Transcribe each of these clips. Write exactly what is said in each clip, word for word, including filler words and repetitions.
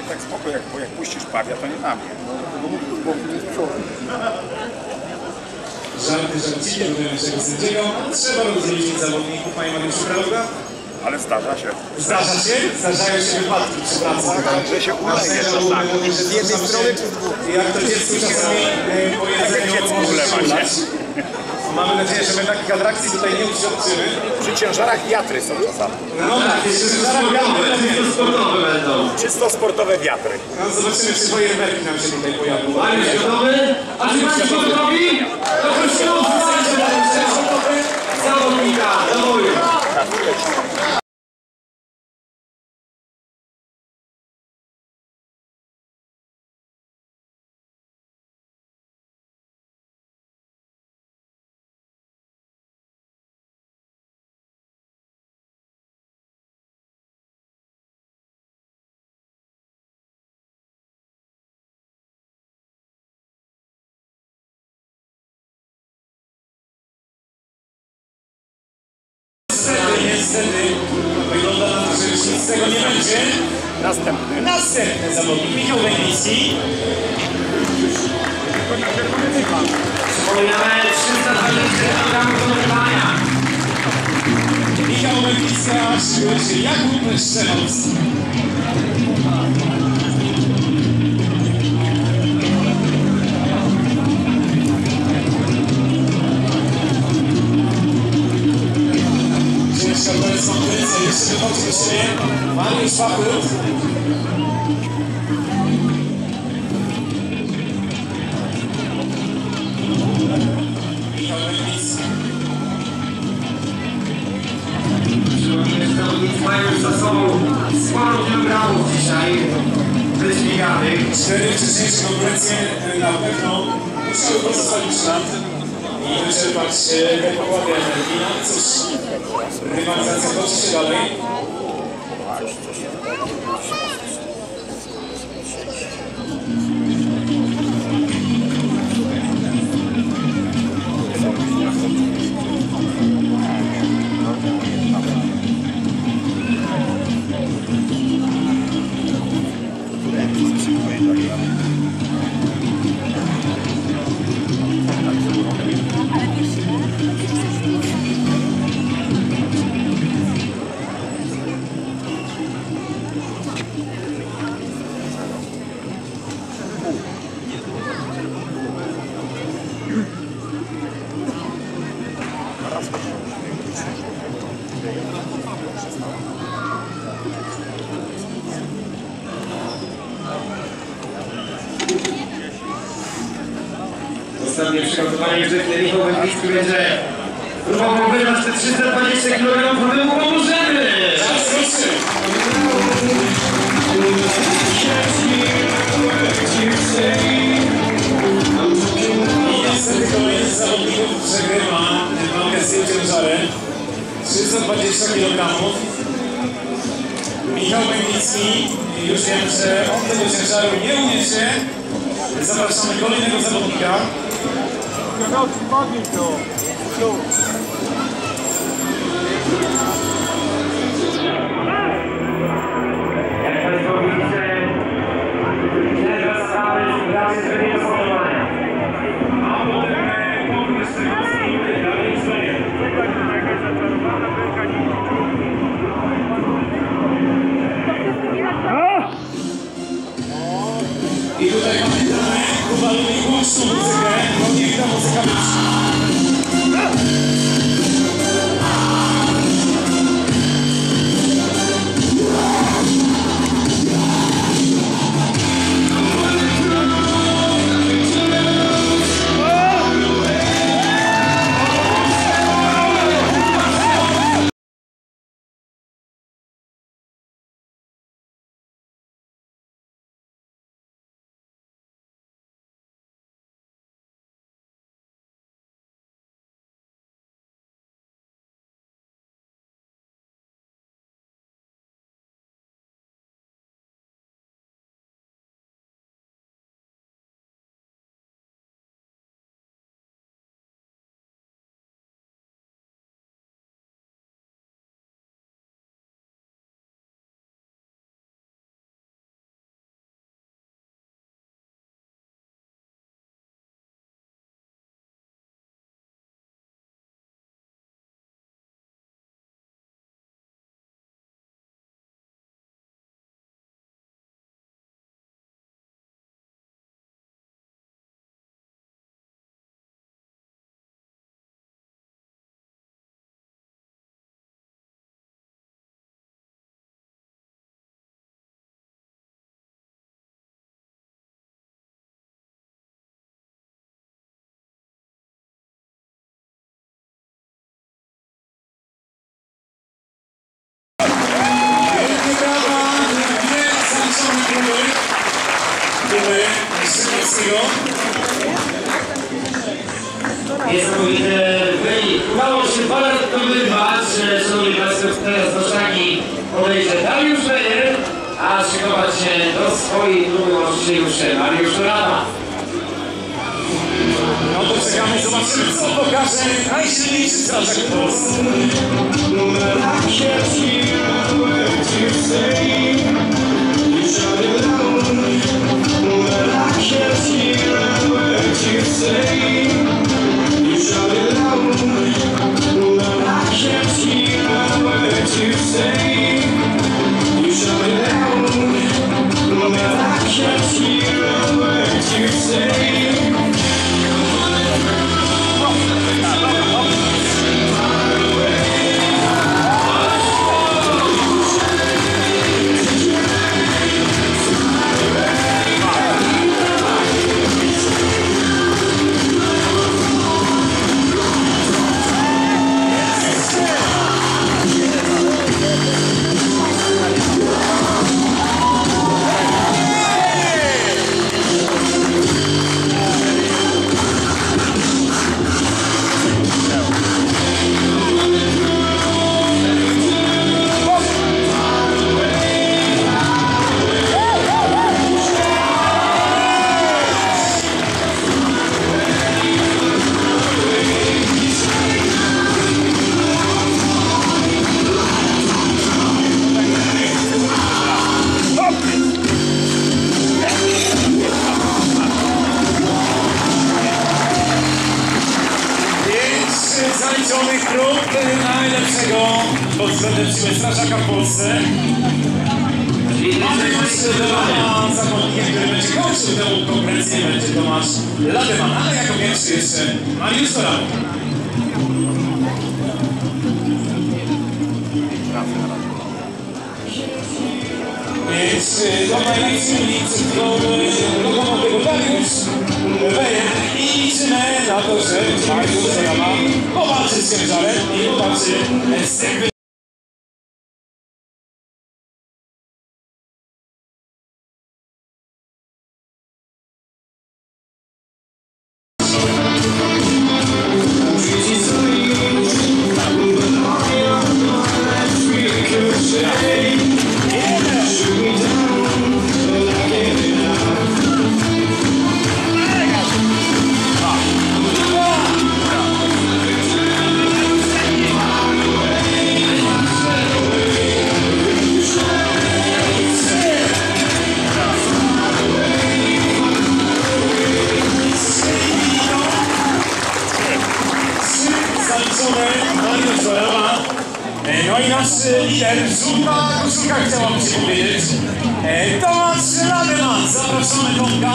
tak spoko, jak, bo jak puścisz pawia, to nie na mnie. Żarty żarciki, rozumiem naszego sędziego. Trzeba rozróżnić zawodników, panie Mariuszu Kraloga. Ale zdarza się. Zdarza się, zdarzają się wypadki przy pracy. Że się uleje czasami. Z jednej strony czy z dwóch? Jak to dziecko czasami po jedzeniu może się Mamy nadzieję, że my takich atrakcji tutaj nie uświadczymy. Przy ciężarach wiatry są czasami. No tak, jeszcze ciężarach wiatry. Czysto sportowe będą. Czysto sportowe wiatry. No zobaczymy, czy fajerwerki nam się tutaj pojawią. Mariusz gotowy? A czy Państwo gotowi? To prosimy o wrzucenie zawodnika do boju. Niestety wygląda na to, że już nic z tego nie będzie. Następny. Następny zawodnik, Michał Węglicki. Przypominamy trzysta dwadzieścia kilogramów do wygrywania. Michał Węglicki, a szykuje się Jakub Szczepanowski. Są ręce, jeszcze wychodzi do siebie Mariusz Szwaput. Michał Węglicki. Zawodnicy mają już za sobą sporo kilogramów dzisiaj wyśmiganych. Cztery wcześniejsze konkurencje na pewno musiały pozostawić ślad i wyczerpać pokłady energii. No cóż, rywalizacja toczy się dalej. Ostatnie przygotowanie grzeczne Michał Węglicki będzie próbował wyrwać te trzysta dwadzieścia kilogramów, a my mu pomożemy! Proszę! I niestety kolejny z zawodników przegrywa walkę z tym ciężarem. trzysta dwadzieścia kilogramów. Michał Węglicki, już wiem, że on tego ciężaru nie uniesie. Zapraszamy kolejnego zawodnika. Jak Państwo widzicie, ciężar sprawy sprawy z wynikiem spowodowania. A potem konkurs Szczególski, dalej Słowien. I tutaj pamiętamy, uwalili głośną muzykę, bo niech ta muzyka być. Wielkopolskiego. Niesamowity wynik. Udało się dwa razy to wyrwać. Szanowni Państwo, teraz do szagi podejdzie Dariusz Wejer, a szykować się do swojej próby może już Mariusz Rada. No to czekamy, zobaczymy, co pokaże najsilniejszy strażak w Polsce. Zaliczonych prób najlepszego pod względem siły strażaka w Polsce. Mamy jeszcze dwa zawodnika, który będzie kończył tę konkurencję, będzie Tomasz Lademan, ale jako pierwszy jeszcze Mariusz Rada. Więc do najlepszej ulicy, do lokomowego Dariusz Wejer i liczymy na to, że Mariusz Rada powalczy z ciężarem i powalczy z tym. No i nasz lider, żółta koszulka, chciałabym się powiedzieć. Tomasz Lademan, zapraszamy Tomka.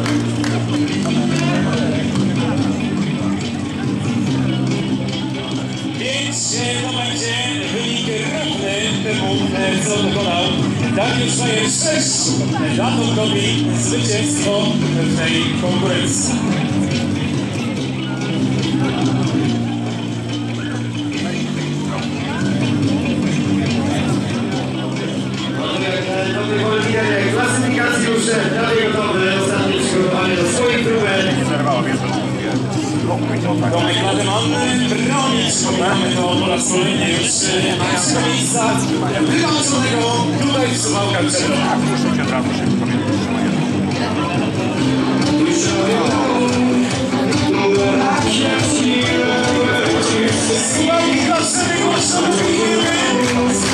Więc to będzie wynik równy temu, co dokonał Dariusz Wejer. Sześć dla Tomkowi zwycięstwo w tej konkurencji. Klasyfikacji już prawie gotowy, ostatnie przygotowanie do swojej próby. Tomek Lademan broni, przypominamy to po raz kolejny już naszego miejsca wyłączonego tutaj w Suwałkach Czerwonych. Suwałki, klasyfikacja, głośno mówimy.